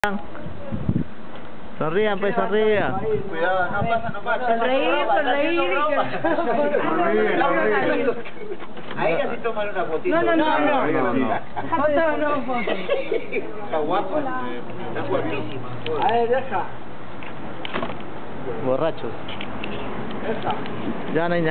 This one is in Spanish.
Sonrían, pues sonrían. Cuidado, no pasa, no pasa. Sonreír, sonreír y que... Ahí así toman una fotito. No. No. No, foto. Está guapa. Está guapísima. A ver, deja. Borrachos. Esa. Ya no hay nada.